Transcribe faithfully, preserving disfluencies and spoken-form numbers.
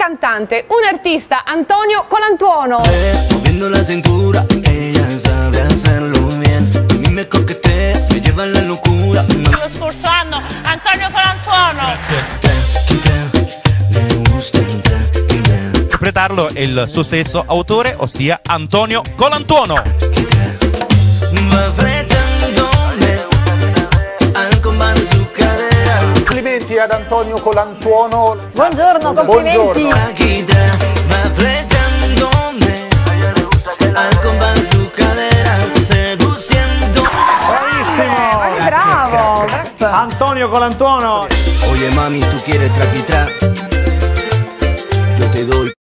cantante, un artista, Antonio Colantuono. Moviendo la cintura, ella sabe hacerlo bien. A mí me coquetea, me lleva la locura. Lo scorso anno, Antonio Colantuono. Grazie. Le gusta entrar. Interpretarlo è il suo stesso autore, ossia Antonio Colantuono. Va freggiandome, al comando su cadera. Complimenti ad Antonio Colantuono. Buongiorno, complimenti. Buongiorno. Va freggiandome, al comando su cadera, seduciendo. Bravissimo. Eh, bravo. Antonio Colantuono. Oye mami, tú quieres traquitar, yo te doy.